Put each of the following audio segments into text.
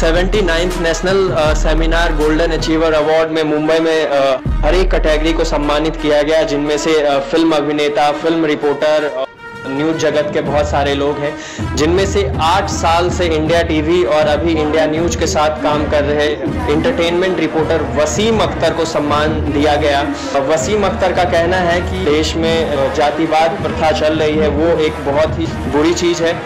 79th national seminar golden achiever award में मुंबई में हर एक कैटेगरी को सम्मानित किया गया, जिनमें से फिल्म अभिनेता, फिल्म रिपोर्टर, न्यूज जगत के बहुत सारे लोग हैं, जिनमें से 8 साल से इंडिया टीवी और अभी इंडिया न्यूज के साथ काम कर रहे एंटरटेनमेंट रिपोर्टर वसीम अख्तर को सम्मान दिया गया। वसीम अख्तर का कहना है कि देश में जातिवाद प्रथा चल रही है, वो एक बहुत ही बुरी चीज़ है।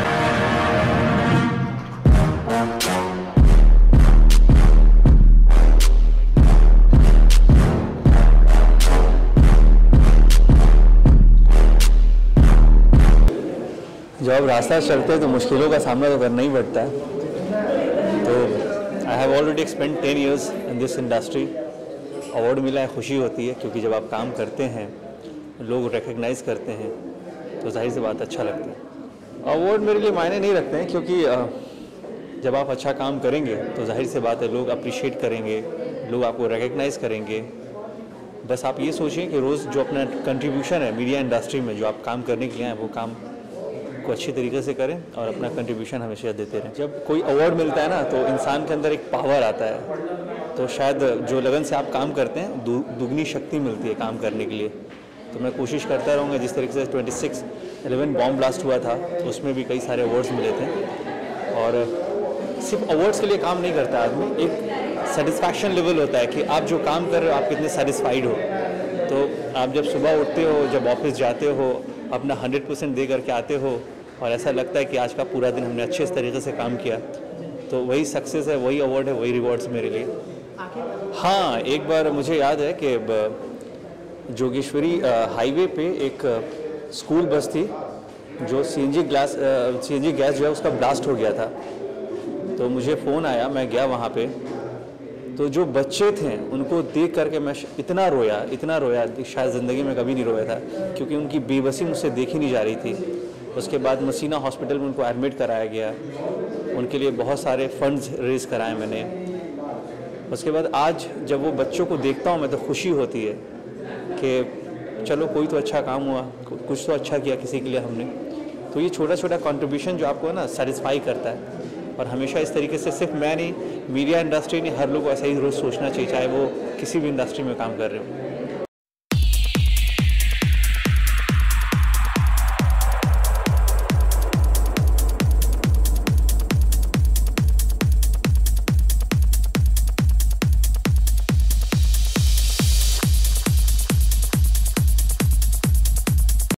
जब आप रास्ता चलते हैं तो मुश्किलों का सामना तो करना ही पड़ता है। तो I have already spend 10 years in this industry. Award मिला है, खुशी होती है, क्योंकि जब आप काम करते हैं, लोग रिकग्नाइज़ करते हैं, तो जाहिर सी बात अच्छा लगता है। अवार्ड मेरे लिए मायने नहीं रखते हैं, क्योंकि जब आप अच्छा काम करेंगे तो जाहिर सी बात है लोग अप्रिशिएट करेंगे, लोग आपको रिकग्नाइज़ करेंगे। बस आप ये सोचिए कि रोज़ जो अपना कंट्रीब्यूशन है मीडिया इंडस्ट्री में, जो आप काम करने के लिए हैं, वो काम को अच्छी तरीके से करें और अपना कंट्रीब्यूशन हमेशा देते रहें। जब कोई अवार्ड मिलता है ना, तो इंसान के अंदर एक पावर आता है, तो शायद जो लगन से आप काम करते हैं दुगनी शक्ति मिलती है काम करने के लिए। तो मैं कोशिश करता रहूँगा। जिस तरीके से 26/11 बॉम्ब ब्लास्ट हुआ था, तो उसमें भी कई सारे अवार्ड्स मिले थे। और सिर्फ अवार्ड्स के लिए काम नहीं करता आदमी, एक सेटिस्फैक्शन लेवल होता है कि आप जो काम कर रहे हो आप कितने सेटिस्फाइड हो। तो आप जब सुबह उठते हो, जब ऑफिस जाते हो, अपना 100% दे करके आते हो और ऐसा लगता है कि आज का पूरा दिन हमने अच्छे तरीके से काम किया, तो वही सक्सेस है, वही अवार्ड है, वही रिवॉर्ड्स मेरे लिए। हाँ, एक बार मुझे याद है कि जोगेश्वरी हाईवे पे एक स्कूल बस थी, जो सीएनजी गैस जो है उसका ब्लास्ट हो गया था। तो मुझे फ़ोन आया, मैं गया वहाँ पे, तो जो बच्चे थे उनको देख करके मैं इतना रोया, शायद ज़िंदगी में कभी नहीं रोया था, क्योंकि उनकी बेबसी मुझसे देखी नहीं जा रही थी। उसके बाद मसीना हॉस्पिटल में उनको एडमिट कराया गया, उनके लिए बहुत सारे फंड्स रेज़ कराए मैंने। उसके बाद आज जब वो बच्चों को देखता हूँ मैं, तो खुशी होती है कि चलो कोई तो अच्छा काम हुआ, कुछ तो अच्छा किया किसी के लिए हमने। तो ये छोटा छोटा कंट्रीब्यूशन जो आपको ना सेटिस्फाई करता है, और हमेशा इस तरीके से सिर्फ मैं नहीं, मीडिया इंडस्ट्री नहीं, हर लोग को ऐसा ही रोज़ सोचना चाहिए, चाहे वो किसी भी इंडस्ट्री में काम कर रहे हो।